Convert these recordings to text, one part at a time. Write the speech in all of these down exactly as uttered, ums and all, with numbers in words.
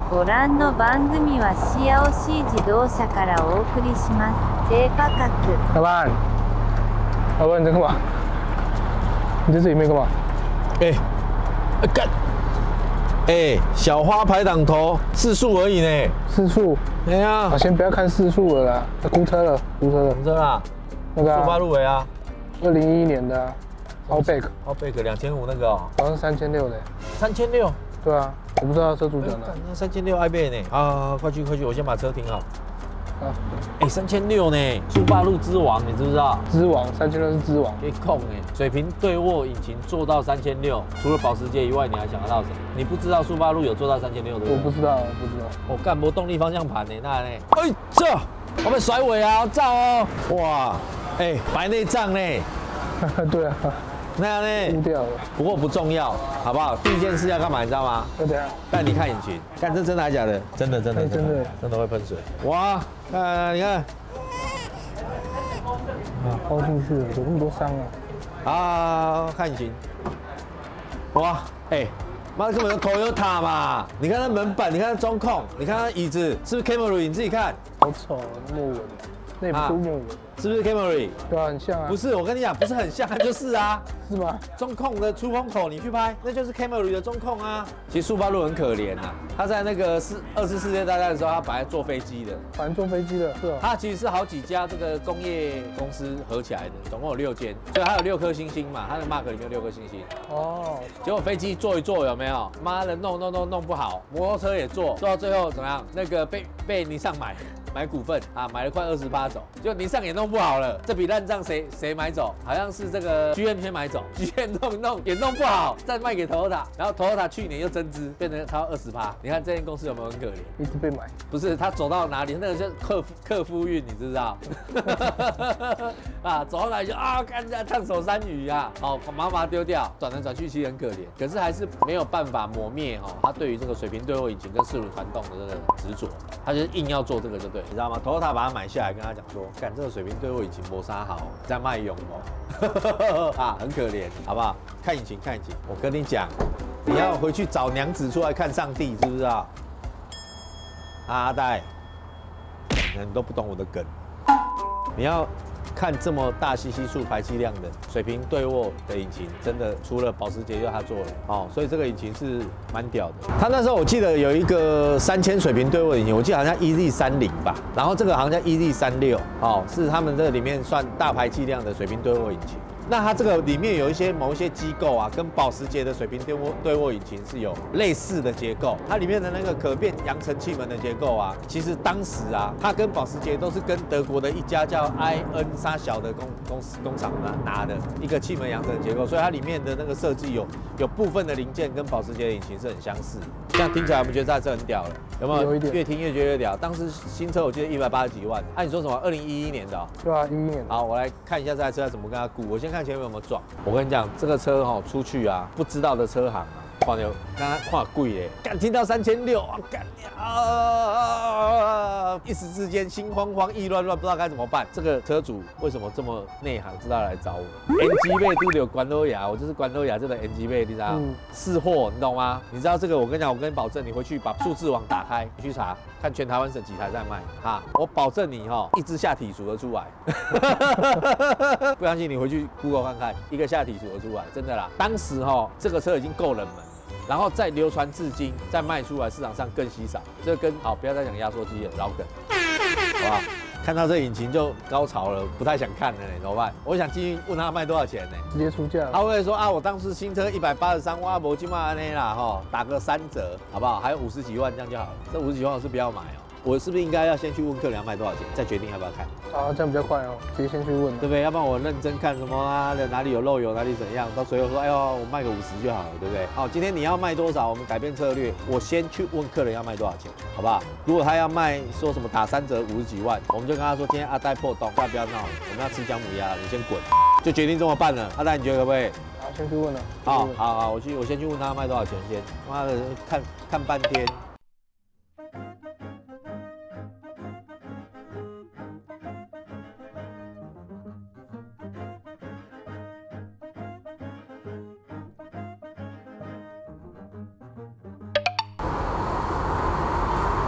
ご覧の番組はシアオシー自動車からお送りします。低価格。 老板，老板你在干嘛？你在这里面干嘛？ 哎、欸，干！哎、欸，小花排档头四速而已呢。 四速。 哎呀、 啊，先不要看四速了啦，估车了，估车了。 什么车啊？ 那个速八路维啊， 二零一一年的 Outback， Outback 两千五那个哦， 好像三千六的。 三千六。 对啊，我不知道车主讲的。 那三千六 iBay 呢？啊，快去快去，我先把车停好。 啊， 哎，三千六呢，速霸路之王，你知不知道？ 之王，三千六是之王。 可以控哎，水平对卧引擎做到三千六，除了保时捷以外，你还想得到谁？你不知道速霸路有做到三千六对不对？ 我不知道，我不知道。 我干波动力方向盘呢，那呢？哎，这我们甩尾啊，照哦！哇，哎，白内障呢？ 对啊。 那样呢？ 丢掉了。 不过不重要，好不好？第一件事要干嘛？你知道吗？ 要怎样？ 带你看引擎，看这真的还是假的？真的，真的， 真的， 真的会喷水。哇，看，你看， 啊，凹进去了，有那么多伤啊！ 啊，看引擎，哇，哎，妈的，根本就 Toyota 嘛！你看它门板，你看它中控，你看它椅子，是不是 Camry？你自己看， 好丑，木纹，那也不是木纹。 是不是 Camry？ 对啊，很像啊。 不是，我跟你讲，不是很像，它就是啊。 是吗？ 中控的出风口你去拍，那就是 Camry 的中控啊。其实速八路很可怜呐，他在那个世二次世界大战的时候，他本来坐飞机的， 反正坐飞机的，是哦。 他其实是好几家这个工业公司合起来的，总共有六间，所以他有六颗星星嘛，他的 mark 里面有六颗星星。哦。结果飞机坐一坐有没有？妈的，弄弄弄弄不好，摩托车也坐，坐到最后怎么样？那个被被尼桑买。买股份啊，买了快二十八走，就尼桑也弄不好了，这笔烂账谁谁买走？好像是这个 G M 先买走 ，G M 弄一弄也弄不好，再卖给 Toyota， 然后 Toyota 去年又增资，变成超二十趴。你看这间公司有没有很可怜？ 一直被买。不是，他走到哪里，那个叫客客夫运，你知不知道？啊，走到哪里就啊，看人家烫手山芋啊，好，麻麻丢掉，转来转去其实很可怜，可是还是没有办法磨灭哈、哦，他对于这个水平对卧引擎跟四轮传动的这个执着，他就是硬要做这个就对。你知道吗 ？Toyota 把它买下来，跟他讲说，干这个水平对卧引擎磨砂好，在卖勇哦，啊，很可怜，好不好？看引擎，看引擎，我跟你讲，你要回去找娘子出来看上帝，知不知道？啊，阿呆，你都不懂我的梗，你要。看这么大 C C 数排气量的水平对卧的引擎，真的除了保时捷就他做了哦，所以这个引擎是蛮屌的。他那时候我记得有一个三千水平对卧引擎，我记得好像 E Z 三十吧，然后这个好像叫 E Z 三十六哦，是他们这里面算大排气量的水平对卧引擎。那它这个里面有一些某一些机构啊，跟保时捷的水平对卧对卧引擎是有类似的结构。它里面的那个可变扬尘气门的结构啊，其实当时啊，它跟保时捷都是跟德国的一家叫 I N 沙小的公公司工厂拿拿的一个气门扬尘结构，所以它里面的那个设计有有部分的零件跟保时捷的引擎是很相似。这样听起来我们觉得这台车很屌了，有没有？ 有一点。 越听越觉得越屌。当时新车我记得一百八十几万，按、啊、你说什么？二零一一年的、哦。 对啊，一一年。 好，我来看一下这台车要怎么跟它估。我先看前面有没有撞。我跟你讲，这个车哈、哦、出去啊，不知道的车行啊，看到刚刚看贵嘞，干听到三千六啊，干啊！一时之间心慌慌意乱乱，不知道该怎么办。这个车主为什么这么内行，知道来找我 ？N G 倍都有关东亚，我就是关东亚这个 N G 倍，你知道？嗯、是货，你懂吗？你知道这个？我跟你讲，我跟你保证，你回去把数字网打开，你去查，看全台湾省几台在卖，哈，我保证你哈、哦，一只下体数得出来。不相信你回去 Google 看看，一个下体数得出来，真的啦。当时哈、哦，这个车已经够冷门。然后再流传至今，再卖出来市场上更稀少。这跟好，不要再讲压缩机了，老梗，好不好？看到这引擎就高潮了，不太想看了呢，怎么办？我想继续问他卖多少钱呢？ 直接出价。他会说啊，我当时新车一百八十三万，我今晚那啦哈，打个三折，好不好？还有五十几万这样就好了。这五十几万我是不要买哦。我是不是应该要先去问客人要卖多少钱，再决定要不要看？ 啊，这样比较快哦，直接先去问， 对不对？要不然我认真看什么啊，哪里有漏油，哪里怎样，到随后说，哎呦，我卖个五十就好了，对不对？好，今天你要卖多少，我们改变策略，我先去问客人要卖多少钱，好不好？如果他要卖说什么打三折五十几万，我们就跟他说，今天阿呆破洞，大家不要闹了，我们要吃姜母鸭了，你先滚，就决定这么办了。阿呆，你觉得可不可以？ 好，先去问了。 好，好，好，我去，我先去问他卖多少钱先。妈的，看看半天。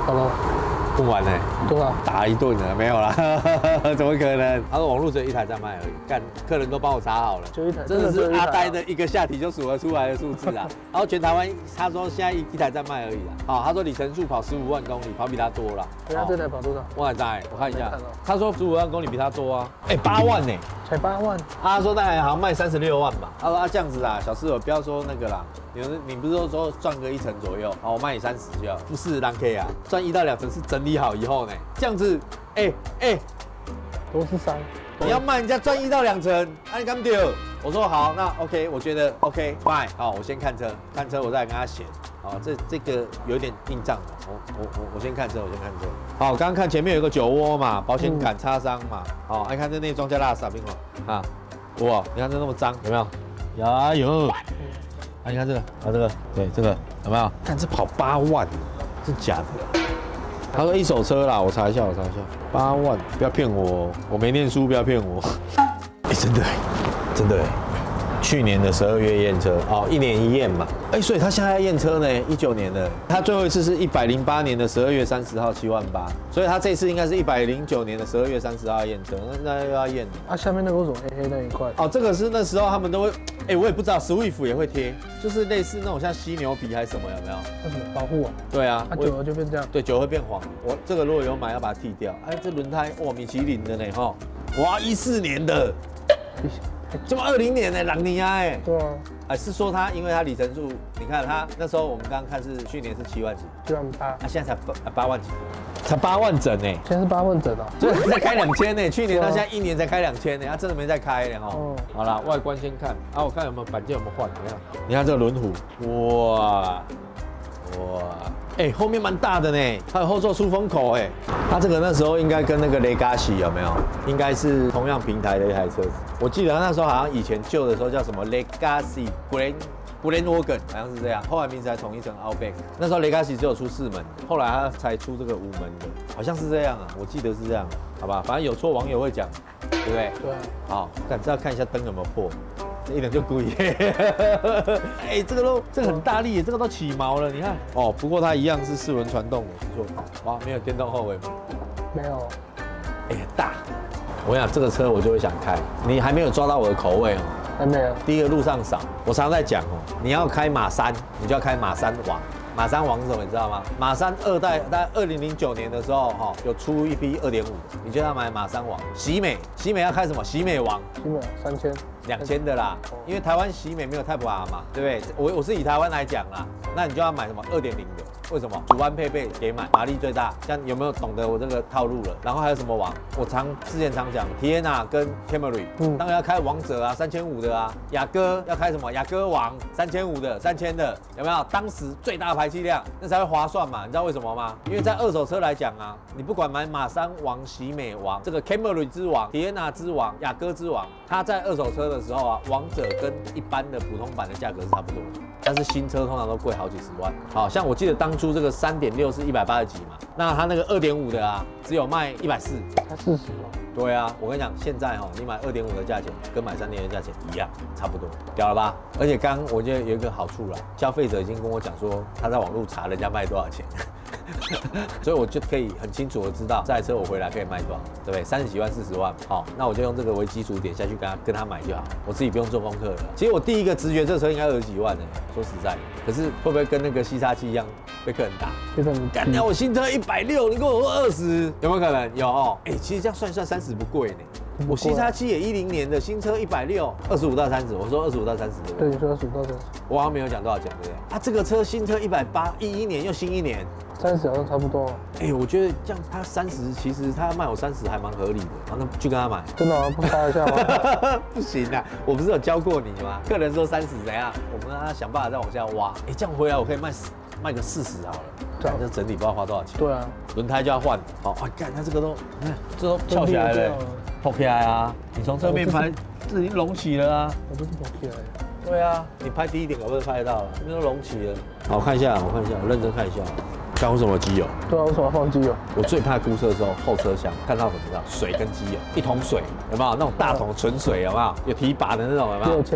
好了， 问完呢？ 多少？ 打一顿了，没有啦，怎么可能？他说网络只有一台在卖而已，干客人都帮我查好了， 就一台， 真的是阿呆的一个下体就数得出来的数字啊。然后全台湾他说现在一一台在卖而已啊。好，他说里程数跑十五万公里，跑比他多了。 对啊，这台跑多少？ 我在，我看一下，他说十五万公里比他多啊，哎，八万呢， 才八万。 他说那台好像卖三十六万吧。他说啊这样子啊，小室友不要说那个啦。你你不是说说赚个一成左右，好，我卖你三十就好，不是两 K 啊，赚一到两成是整理好以后呢，这样子，哎、欸、哎、欸， 都是三， 你要卖人家赚一到两成，啊你敢丢？我说好，那 OK， 我觉得 OK fine， 好，我先看车，看车我再来跟他写，好，这这个有点硬仗的，我我我我先看车，我先看车，好，我刚刚看前面有个酒窝嘛，保险杆擦伤嘛，好，爱看这内装加拉萨冰了啊，哇，你看这那么脏，有没有？有有。啊，你看这个，啊这个，对这个有没有？看这跑八万，真假的？他说一手车啦，我查一下，我查一下，八万，不要骗我，我没念书，不要骗我。哎、欸，真的，真的，去年的十二月验车，哦，一年一验嘛。哎、欸，所以他现在要验车呢，一九年的，他最后一次是一百零八年的十二月三十号，七万八，所以他这次应该是一百零九年的十二月三十号验车，那那又要验。 啊，下面那个为什么黑黑那一块？ 哦，这个是那时候他们都会。哎、欸，我也不知道 ，Swift 也会贴，就是类似那种像犀牛皮还是什么，有没有？ 那什么保护啊？ 对啊， 它、啊、久了就变这样。 对，久了会变黄。我这个如果有买，要把它剃掉。哎，这轮胎哇，米其林的呢，哈，哇，一四年的，怎么二零年呢？朗尼亚哎。对啊。哎，是说它，因为它里程数，你看它那时候我们刚刚看是去年是七万几， 七万八， 啊，现在才八八万几，才八万整呢。 现在是八万整啊， 所以才开两千呢。去年到现在一年才开两千呢，它真的没再开呢哈。哦。好啦，外观先看啊，我看有没有板件有没有换，你看，你看这个轮毂，哇哇，哎、欸，后面蛮大的呢，它有后座出风口哎，它这个那时候应该跟那个雷嘎西有没有？应该是同样平台的一台车子。我记得它那时候好像以前旧的时候叫什么 Legacy Grand Grand Wagon， 好像是这样，后来名字才统一成 Outback。那时候 Legacy 只有出四门，后来它才出这个五门的，好像是这样啊，我记得是这样，好吧，反正有错网友会讲，对不对？对。好，看这要看一下灯有没有破。一点就故意，哎，这个都这个很大力，这个都起毛了，你看哦。不过它一样是四轮传动的，不错。哇，没有电动后尾吗？ 没有。 哎，大。我跟你讲，这个车我就会想开。你还没有抓到我的口味哦。 还没有。 第一个路上少，我常常在讲哦，你要开马三，你就要开马三王。马三王是什么？你知道吗？马三二代，在二零零九年的时候，哈，有出一批二点五的，你就要买马三王。喜美，喜美要开什么？喜美王。 喜美三千。 两千的啦，因为台湾喜美没有 Type R 嘛，对不对？我我是以台湾来讲啦，那你就要买什么二点零的？为什么？主弯配备给买，马力最大。这样有没有懂得我这个套路了？然后还有什么王？我常之前常讲 Tiana 跟 Camry， 嗯，当然要开王者啊，三千五的啊。雅阁要开什么？雅阁王三千五的，三千的，有没有？当时最大的排气量，那才会划算嘛。你知道为什么吗？因为在二手车来讲啊，你不管买马三王、喜美王、这个 Camry 之王、Tiana 之王、雅阁之王，它在二手车的时候啊，王者跟一般的普通版的价格是差不多的，但是新车通常都贵好几十万。好像我记得当初这个三点六是一百八十几嘛，那它那个二点五的啊，只有卖一百四， 才四十吗？ 对啊，我跟你讲，现在哈，你买二点五的价钱跟买三点零的价钱一样，差不多，屌了吧？而且刚我觉得有一个好处啦，消费者已经跟我讲说，他在网络查人家卖多少钱。所以我就可以很清楚的知道这台车我回来可以卖多少，对不对？三十几万、四十万，好，那我就用这个为基础点下去跟他跟他买就好，我自己不用做功课了。其实我第一个直觉，这车应该二十几万呢，说实在，可是会不会跟那个西叉七一样被客人打？干掉我新车一百六，你跟我说二十，有没有可能？有哦，哎、欸，其实这样算一算三十不贵呢。我西叉七也一零年的新车一百六，二十五到三十，我说二十五到三十，对不对？ 对，你说二十五到三十， 我好像没有讲多少钱，对不对？啊，这个车新车一百八，一一年又新一年。 三十好像差不多。 哎、欸，我觉得这样他三十，其实他卖我三十还蛮合理的，然后那去跟他买。 真的吗？不杀一下吗？ 不行啊，我不是有教过你吗？客人说三十怎样，我们让他想办法再往下挖。哎、欸，这样回来我可以卖卖个四十好了。对，这整体不知道花多少钱。 对啊， 轮胎就要换。好、哦，哎，干，他这个都，你看这都翘起来了，凸起来啊！你从侧面拍，这已经隆起了啊。 我不是凸起来。 对啊，你拍低一点，可不可以拍得到了？这边都隆起了。好，我看一下，我看一下，我认真看一下。看为什么机油？ 对啊，为什么要放机油？ 我最怕估车的时候，后车厢看到什么？知道水跟机油，一桶水有没有？那种大桶纯水有没有？有提把的那种有没有？ 六千的。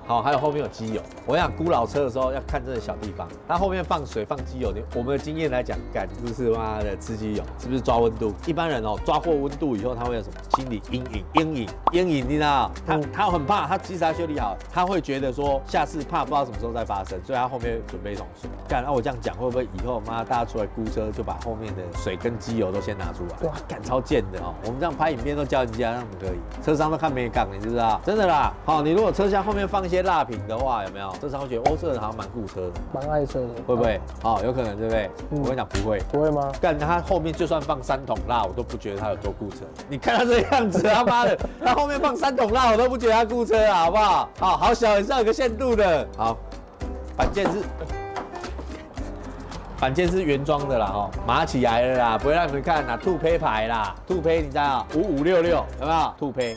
好，还有后面有机油。我想估老车的时候要看这个小地方，它后面放水放机油，你我们的经验来讲，干是不是妈的吃机油，是不是抓温度？一般人哦抓过温度以后，他会有什么心理阴影？阴影，阴影，你知道？他他很怕，他即使他修理好，他会觉得说下次怕不知道什么时候再发生，所以他后面准备一桶水。干，那我这样讲会不会以后妈大家出来估车就把后面的水跟机油都先拿出来？哇，干超贱的哦！我们这样拍影片都教人家，那么可以，车商都看没杠，你知不知道？真的啦，好，你如果车厢后面放一些蜡瓶的话，有没有？车商会觉得哦，这个人好像蛮顾车的， 蛮爱车的， 会不会？好，有可能，对不对？我跟你讲，不会， 不会吗？ 干，他后面就算放三桶蜡，我都不觉得他有多顾车。你看他这样子，他妈的，他后面放三桶蜡，我都不觉得他顾车啊，好不好？好，好小也是要有个限度的。好，板件是。板件是原装的啦，哈，码起来了啦，不会让你们看啦，兔胚牌啦，兔胚你知道五五六六有没有？兔胚，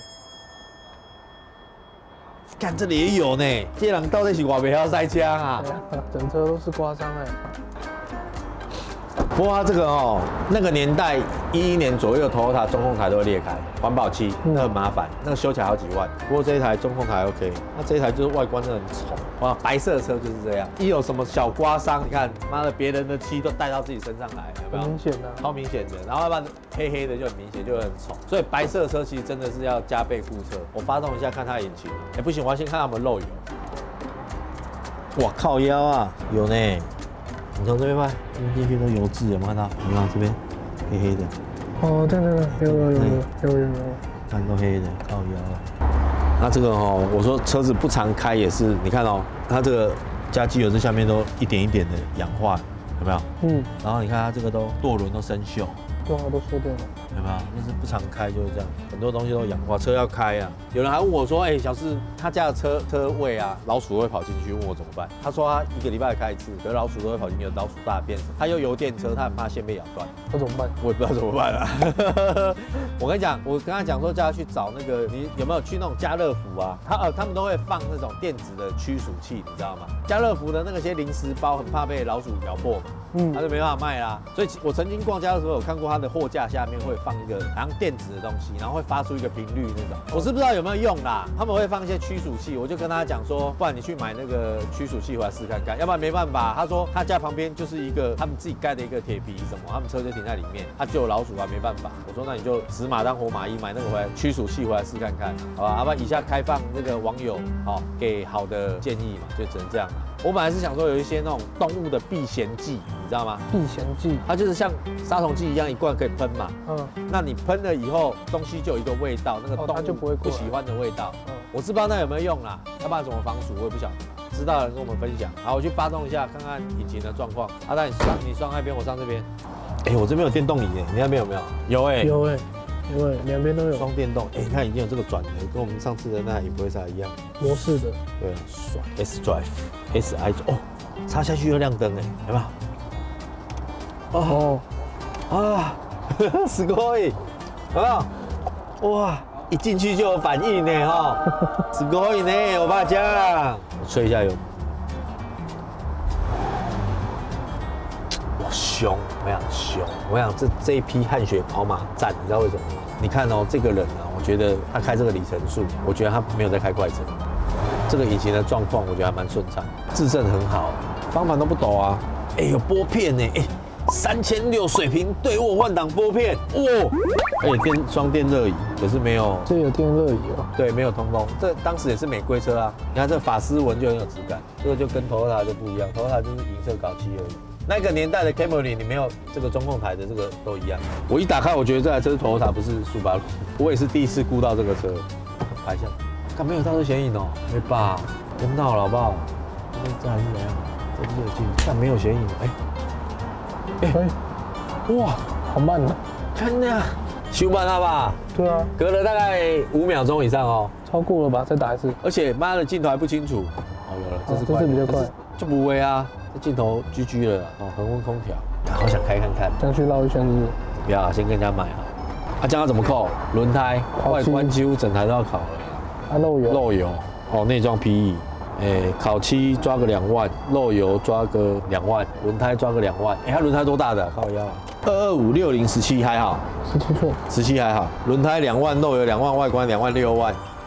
看这里也有呢，这人到底是外面要塞枪啊？ 整车都是刮伤哎。 不过它这个哦，那个年代一一年左右，Toyota中控台都会裂开，环保漆，那很麻烦，那个修起来好几万。不过这一台中控台 OK， 那这一台就是外观真的很丑，哇，白色的车就是这样，一有什么小刮伤，你看，妈的，别人的漆都带到自己身上来，有没有？ 很明显的， 超明显的，然后要不然黑黑的就很明显，就会很丑。所以白色的车其实真的是要加倍顾车。我发动一下看它的引擎，哎，不行，我要先看它有没有漏油。哇靠腰啊，有呢。你从这边拍，进去都油渍，有没有看到？有没有这边黑黑的？ 哦，对对对，有有有有有有有， 看都黑的，靠腰。那这个哦，我说车子不常开也是，你看哦，它这个加机油这下面都一点一点的氧化，有没有？嗯。然后你看它这个都舵轮都生锈， 对啊，都缩掉了。 有没有？就是不常开就是这样，很多东西都氧化，车要开啊。有人还问我说，哎、欸，小四他家的车车位啊，老鼠会跑进去，问我怎么办？他说他一个礼拜开一次，可是老鼠都会跑进去，老鼠大便。他又油电车，他很怕线被咬断， 那怎么办？ 我也不知道怎么办啊。我跟你讲，我跟他讲说叫他去找那个，你有没有去那种家乐福啊？他呃他们都会放那种电子的驱鼠器，你知道吗？家乐福的那些零食包很怕被老鼠咬破嘛，嗯，他就没办法卖啦。所以我曾经逛家的时候有看过他的货架下面会放一个好像电子的东西，然后会发出一个频率那种，我是不知道有没有用啦。他们会放一些驱鼠器，我就跟他讲说，不然你去买那个驱鼠器回来试看看，要不然没办法。他说他家旁边就是一个他们自己盖的一个铁皮什么，他们车就停在里面，他、啊、就有老鼠啊，没办法。我说那你就死马当活马医，买那个回来驱鼠器回来试看看，好吧？要不然以下开放那个网友好、哦、给好的建议嘛，就只能这样了。我本来是想说有一些那种动物的避嫌剂，你知道吗？ 避嫌剂， 它就是像杀虫剂一样一罐可以喷嘛。嗯，那你喷了以后，东西就有一个味道，那个动物就不会不喜欢的味道。嗯，我是不知道那有没有用啦，要不然怎么防鼠我也不晓得。知道的人跟我们分享。好，我去发动一下，看看引擎的状况。阿丹，你上你上那边，我上这边。哎、欸，我这边有电动椅耶，你那边有没有？有哎、欸， 有哎、欸。因为两边都有双电动，哎、欸，你看已经有这个转的，跟我们上次的那也不会啥一样。 模式的， 对啊，爽 S Drive，S I 哦，插下去又亮灯哎，有没有？哦啊，すごい，有没有？哇，一进去就有反应呢哈，すごい呢，我爸讲，吹一下油。凶，我想凶，我想这这一批汗血宝马赞，你知道为什么吗？你看哦，这个人啊，我觉得他开这个里程数，我觉得他没有在开快车。这个引擎的状况，我觉得还蛮顺畅，制震很好，方向都不抖啊。哎、欸，有拨片呢，哎、欸，三千六水平对卧换挡拨片，哇！而且电双电热椅，可是没有， 这有电热椅哦。对， 没有通风，这当时也是美规车啊。你看这法丝纹就很有质感，这个就跟 Toyota 就不一样 ，Toyota 就是银色搞漆而已。那个年代的 Camry 你没有这个中控台的这个都一样。我一打开，我觉得这台车是 Toyota， 不是速八路。我也是第一次估到这个车，拍一下，看没有倒车显影哦，没吧？别闹了好不好？这这还是怎样？这不是有镜，但没有显影哎。哎、欸，哇，好慢啊！看那，修慢了吧？对啊，隔了大概五秒钟以上哦，超过了吧？再打一次。而且妈的镜头还不清楚。哦，有了，这是快，这是比较快，就不威啊。这镜头 G G 了哦，恒温空调，好想开看看。这样去绕一圈是不是？不要，先跟人家买啊。啊，这样要怎么扣？轮胎、外观几乎整台都要烤了。啊，漏油。漏油。哦，内装 P E， 哎，烤漆抓个两万，漏油抓个两万，轮胎抓个两万。哎，它轮胎多大的？靠腰啊。二二五六零十七还好。十七寸。十七还好。轮胎两万，漏油两万，外观两万六万。